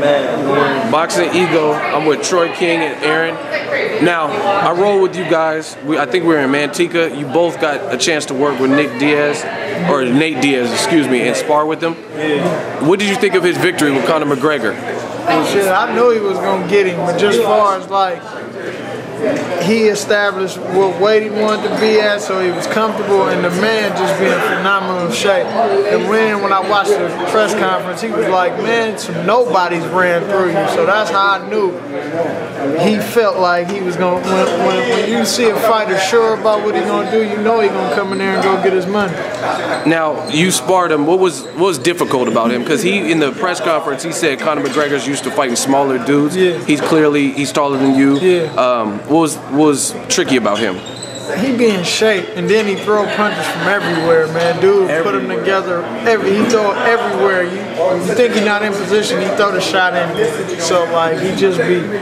man. Boxing Ego. I'm with Troy King and Aaron. Now, I roll with you guys. I think we were in Manteca. You both got a chance to work with Nate Diaz, excuse me, and spar with him. Yeah. What did you think of his victory with Conor McGregor? Shit, I knew he was gonna get him, but just as far as like he established what weight he wanted to be at, so he was comfortable, and the man just being in phenomenal shape. And when I watched the press conference, he was like, man, some nobodies ran through you. So that's how I knew he felt like he was going to, when you see a fighter sure about what he's going to do, you know he's going to come in there and go get his money. Now, you sparred him. What was difficult about him? Because he, in the press conference, he said Conor McGregor's used to fighting smaller dudes. Yeah. He's taller than you. Yeah. What was tricky about him? He be in shape, and then he throw punches from everywhere, man. Dude, put them together. He throw it everywhere. You think he's not in position, he throw the shot in. So like he just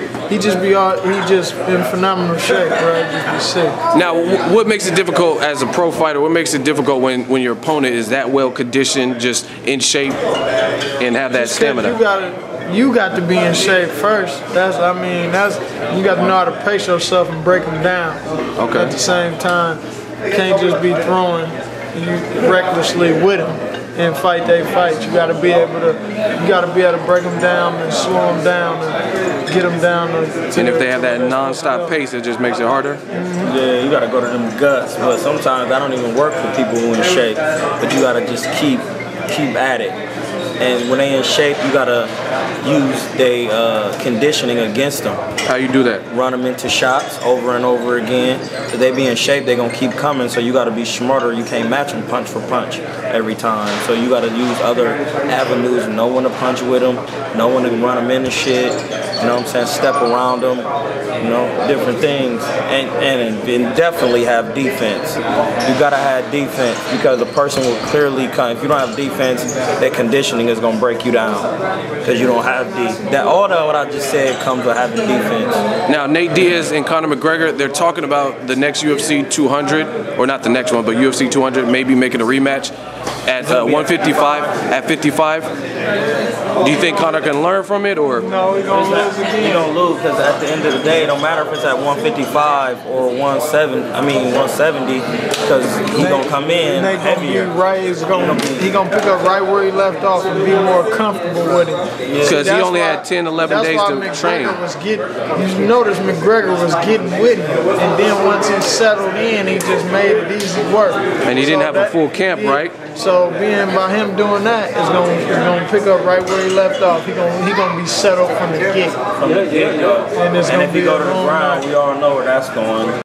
in phenomenal shape, bro. Just be sick. Now, what makes it difficult as a pro fighter? What makes it difficult when your opponent is that well conditioned, just in shape, and have that stamina? You got to be in shape first. You got to know how to pace yourself and break them down. Okay. At the same time, you can't just be throwing recklessly with them and fight they fight. You got to be able to break them down and slow them down and get them down. And if they have that non-stop pace, it just makes it harder. Yeah, you got to go to them guts. But sometimes I don't even work for people who are in shape. But you got to just keep at it. And when they in shape, you gotta use their conditioning against them. How you do that? Run them into shots over and over again. If they be in shape, they gonna keep coming. So you gotta be smarter. You can't match them punch for punch every time. So you gotta use other avenues. Know when to punch with them. Know when to run them into shit. You know what I'm saying? Step around them. You know, different things. And definitely have defense. You gotta have defense because a person will clearly come. If you don't have defense, their conditioning is gonna break you down because you don't have all that what I just said comes with having defense. Now, Nate Diaz and Conor McGregor, they're talking about the next UFC 200, or not the next one, but UFC 200, maybe making a rematch at 155, at 55. Do you think Conor can learn from it, or? No, he's gonna lose again. He's gonna lose because at the end of the day, it don't matter if it's at 155 or 170, because he's gonna come in heavier. He's gonna pick up right where he left off and be more comfortable with it. Because he only had 10, 11 days to train. You notice McGregor was getting with him, and then once he settled in, he just made it easy work. And he didn't have a full camp, right? So by him doing that, it's gonna pick up right where he left off. He gonna be settled from the get. And if you go to the ground, we all know where that's going.